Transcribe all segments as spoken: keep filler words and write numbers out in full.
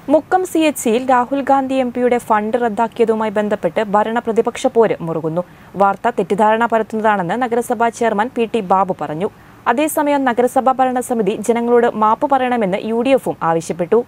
Mukkam C H സിയിൽ Rahul Gandhi M പിയുടെ fund റദ്ദാക്കിയതുമായി ബന്ധപ്പെട്ട് ഭരണ പ്രതിപക്ഷ പോര് മുറുകുന്നു. വാർത്ത തെറ്റിദ്ധാരണ പരത്തുന്നതാണെന്ന് നഗരസഭാ ചെയർമാൻ പി ടി ബാബു പറഞ്ഞു. അതേസമയം നഗരസഭാ ഭരണസമിതി ജനങ്ങളോട് മാപ്പ് പറയണമെന്ന് യു ഡി എഫും ആവശ്യപ്പെട്ടു.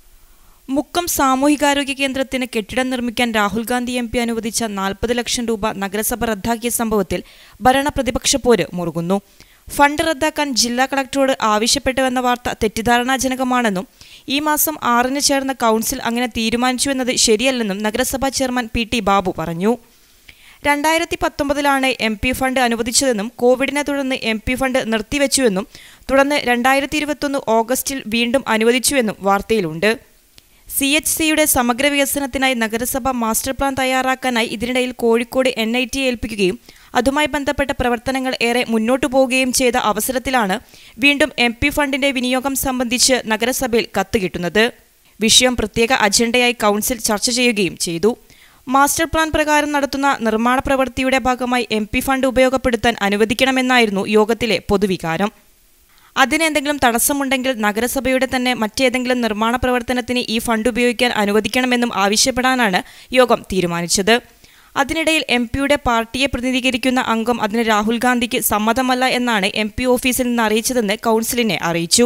മുക്കം സാമൂഹികാരോഗ്യ കേന്ദ്രത്തിന് കെട്ടിടം നിർമ്മിക്കാൻ രാഹുൽ ഗാന്ധി എം പി അനുവദിച്ച നാൽപ്പത് ലക്ഷം രൂപ നഗരസഭ റദ്ദാക്കിയ സംഭവത്തിൽ ഭരണ പ്രതിപക്ഷ പോര് മുറുകുന്നു. ഫണ്ട് റദ്ദാക്കാൻ ജില്ലാ കളക്ടറോട് ആവശ്യപ്പെട്ടുവെന്ന വാർത്ത തെറ്റിദ്ധാരണാജനകമാണെന്നും ഈ മാസം ആറിന് ചേർന്ന കൗൺസിൽ അങ്ങനെ തീരുമാനിച്ചുവെന്നത് ശരിയല്ലെന്നും നഗരസഭാ ചെയർമാൻ പി ടി ബാബു പറഞ്ഞു. രണ്ടായിരത്തി പത്തൊമ്പതിലാണ് എം പി ഫണ്ട് അനുവദിച്ചതെന്നും കോവിഡിനെ തുടർന്ന് എം പി ഫണ്ട് നിർത്തിവെച്ചുവെന്നും തുടർന്ന് രണ്ടായിരത്തി ഇരുപത്തൊന്ന് ഓഗസ്റ്റിൽ വീണ്ടും അനുവദിച്ചുവെന്നും വാർത്തയിലുണ്ട്. സി എച്ച് സിയുടെ സമഗ്ര വികസനത്തിനായി നഗരസഭ മാസ്റ്റർ പ്ലാൻ തയ്യാറാക്കാനായി ഇതിനിടയിൽ കോഴിക്കോട് എൻ ഐ ടിയെ ഏൽപ്പിക്കുകയും അതുമായി ബന്ധപ്പെട്ട പ്രവർത്തനങ്ങൾ ഏറെ മുന്നോട്ടു പോവുകയും ചെയ്ത അവസരത്തിലാണ് വീണ്ടും എം പി ഫണ്ടിന്റെ വിനിയോഗം സംബന്ധിച്ച് നഗരസഭയിൽ കത്ത് കിട്ടുന്നത്. വിഷയം പ്രത്യേക അജണ്ടയായി കൗൺസിൽ ചർച്ച ചെയ്യുകയും ചെയ്തു. മാസ്റ്റർ പ്ലാൻ പ്രകാരം നടത്തുന്ന നിർമ്മാണ പ്രവൃത്തിയുടെ ഭാഗമായി എം പി ഫണ്ട് ഉപയോഗപ്പെടുത്താൻ അനുവദിക്കണമെന്നായിരുന്നു യോഗത്തിലെ പൊതുവികാരം. അതിനെന്തെങ്കിലും തടസ്സമുണ്ടെങ്കിൽ നഗരസഭയുടെ തന്നെ മറ്റേതെങ്കിലും നിർമ്മാണ പ്രവർത്തനത്തിന് ഈ ഫണ്ട് ഉപയോഗിക്കാൻ അനുവദിക്കണമെന്നും ആവശ്യപ്പെടാനാണ് യോഗം തീരുമാനിച്ചത്. അതിനിടയിൽ എം പിയുടെ പാർട്ടിയെ പ്രതിനിധീകരിക്കുന്ന അംഗം അതിന് രാഹുൽ ഗാന്ധിക്ക് സമ്മതമല്ല എന്നാണ് എം പി ഓഫീസിൽ നിന്ന് അറിയിച്ചതെന്ന് കൗൺസിലിനെ അറിയിച്ചു.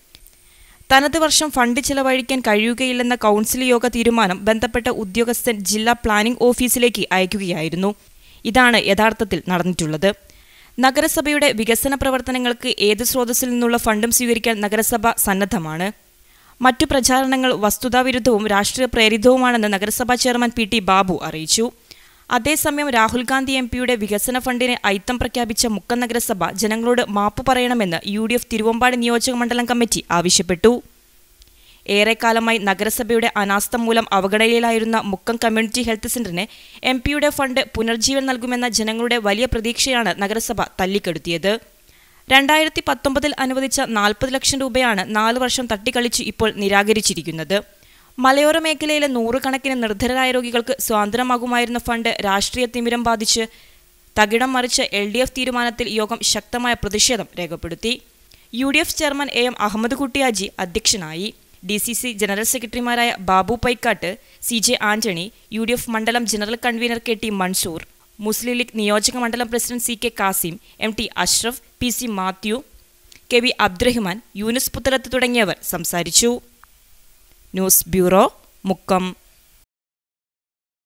തനത് വർഷം ഫണ്ട് ചെലവഴിക്കാൻ കഴിയുകയില്ലെന്ന കൗൺസിൽ യോഗ തീരുമാനം ബന്ധപ്പെട്ട ഉദ്യോഗസ്ഥൻ ജില്ലാ പ്ലാനിംഗ് ഓഫീസിലേക്ക് അയക്കുകയായിരുന്നു. ഇതാണ് യഥാർത്ഥത്തിൽ നടന്നിട്ടുള്ളത്. നഗരസഭയുടെ വികസന പ്രവർത്തനങ്ങൾക്ക് ഏത് സ്രോതസ്സിൽ നിന്നുള്ള ഫണ്ടും സ്വീകരിക്കാൻ നഗരസഭ സന്നദ്ധമാണ്. മറ്റു പ്രചാരണങ്ങൾ വസ്തുതാവിരുദ്ധവും രാഷ്ട്രീയ പ്രേരിതവുമാണെന്ന് നഗരസഭാ ചെയർമാൻ പി ടി ബാബു അറിയിച്ചു. അതേസമയം രാഹുൽ ഗാന്ധി എം പിയുടെ വികസന ഫണ്ടിന് അയിത്തം പ്രഖ്യാപിച്ച മുക്കം നഗരസഭ ജനങ്ങളോട് മാപ്പ് പറയണമെന്ന് യു ഡി എഫ് തിരുവമ്പാടി നിയോജക മണ്ഡലം കമ്മിറ്റി ആവശ്യപ്പെട്ടു. ഏറെക്കാലമായി നഗരസഭയുടെ അനാസ്ഥ മൂലം അവഗണനയിലായിരുന്ന മുക്കം കമ്മ്യൂണിറ്റി ഹെൽത്ത് സെന്ററിന് എം പിയുടെ ഫണ്ട് പുനർജീവൻ നൽകുമെന്ന ജനങ്ങളുടെ വലിയ പ്രതീക്ഷയാണ് നഗരസഭ തല്ലിക്കെടുത്തിയത്. രണ്ടായിരത്തി പത്തൊമ്പതിൽ അനുവദിച്ച നാൽപ്പത് ലക്ഷം രൂപയാണ് നാല് വർഷം തട്ടിക്കളിച്ച് ഇപ്പോൾ നിരാകരിച്ചിരിക്കുന്നത്. മലയോര മേഖലയിലെ നൂറുകണക്കിന് നിർധനരായ രോഗികൾക്ക് സ്വാതന്ത്ര്യമാകുമായിരുന്ന ഫണ്ട് രാഷ്ട്രീയ തിമിരം ബാധിച്ച് തകിടം മറിച്ച എൽ ഡി എഫ് തീരുമാനത്തിൽ യോഗം ശക്തമായ പ്രതിഷേധം രേഖപ്പെടുത്തി. U D F chairman A M Ahammed Kuttiyaji അധ്യക്ഷനായി. ഡി സി സി ജനറൽ സെക്രട്ടറിമാരായ Babu Paikkattu, C J Antony, U D F മണ്ഡലം general convener K T Mansoor, Muslim League നിയോജക മണ്ഡലം president C K Kasim, M T Ashraf, P C Mathew, K V Abdurahman, Yunus Puthalath തുടങ്ങിയവർ സംസാരിച്ചു. News bureau, Mukkam.